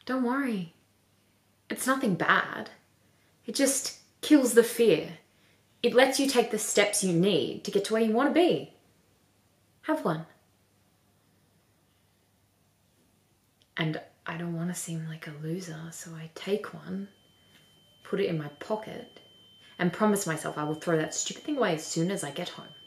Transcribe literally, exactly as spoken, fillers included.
Don't worry. It's nothing bad. It just kills the fear. It lets you take the steps you need to get to where you want to be. Have one. And I don't want to seem like a loser, so I take one, put it in my pocket, and promise myself I will throw that stupid thing away as soon as I get home.